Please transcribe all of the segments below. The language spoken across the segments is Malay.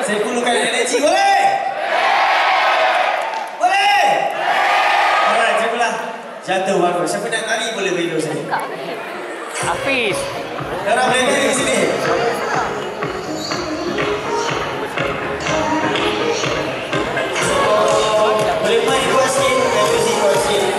Saya perlukan energi, boleh? Boleh? Alright, saya pula Jatuh Bangun. Siapa nak lari boleh video saya. Hafiz. Darah boleh lari di sini. Boleh main kuat sikit, muzik kuat sikit.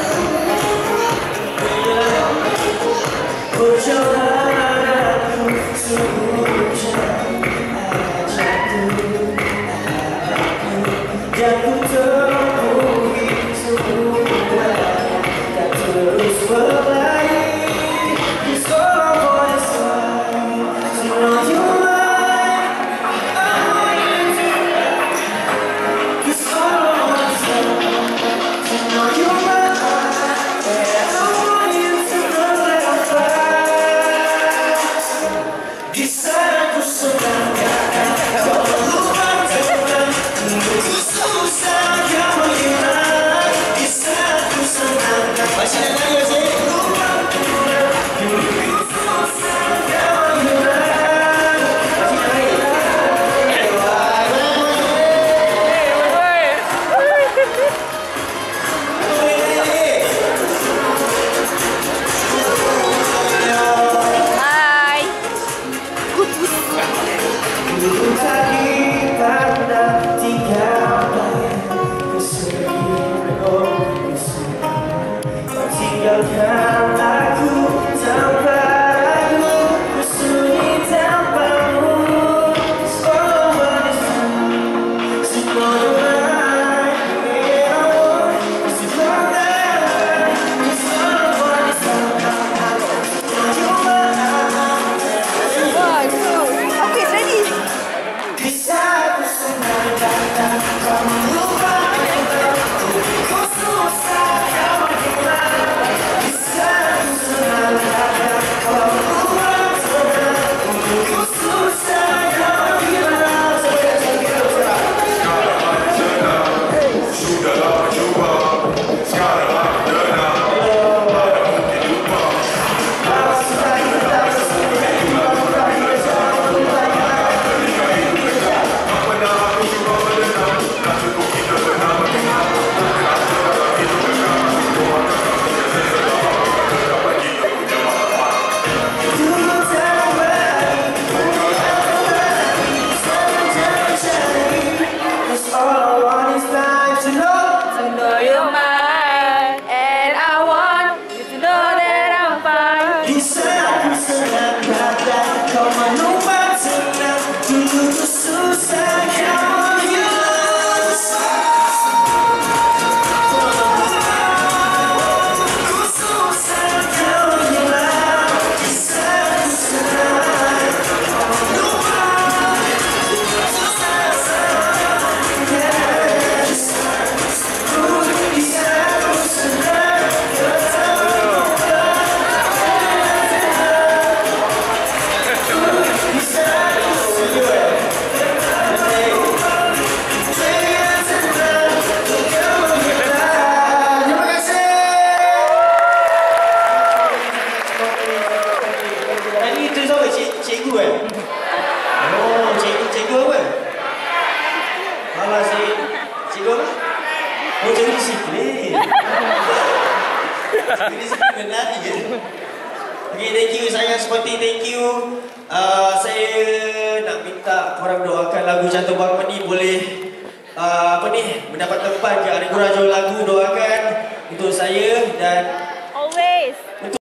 Okay, thank you sayang seperti thank you. Saya nak minta korang doakan lagu Jatuh Bangun ni boleh mendapat tempat ke anugerah jual lagu. Doakan untuk saya dan Always.